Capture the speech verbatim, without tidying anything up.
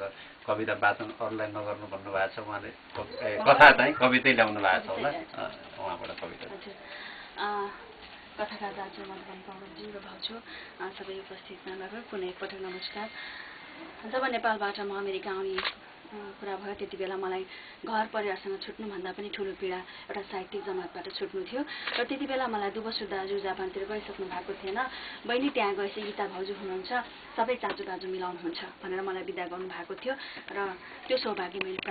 कविता वाचन अरूलाई नगर्नु भन्नुभएको छ उहाँले कथा चाहिँ कवितै ल्याउनु भएको छ होला उहाँबाट कविता कथाकार दाजु मधुबन पौडेलजी र भाउजू सबै उपस्थित महानुभाव पुनः एकपटक नमस्कार। जब नेपालबाट म अमेरिका आउने कुरा भयो त्यति बेला मलाई घर परिवारसँग छुट्नुभन्दा पनि ठुलो पीडा एउटा साहित्यिक जमातबाट छुट्नु थियो र त्यति बेला मलाई दुबसु दाजु जापानतिर गइसक्नु भएको थिएन। बहिनी त्यहाँ गएपछि गीता भाउजू हुनुहुन्छ, सबै चाचो दाजु मिलाउनुहुन्छ भनेर मलाई बिदा गर्नु भएको थियो र त्यो सौभाग्य मैले